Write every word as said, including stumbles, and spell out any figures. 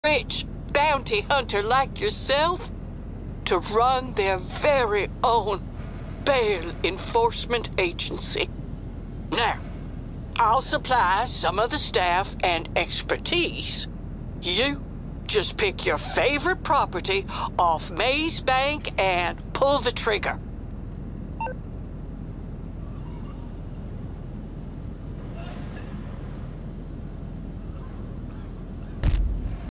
rich bounty hunter like yourself to run their very own bail enforcement agency. Now, I'll supply some of the staff and expertise. You just pick your favorite property off Maze Bank and pull the trigger.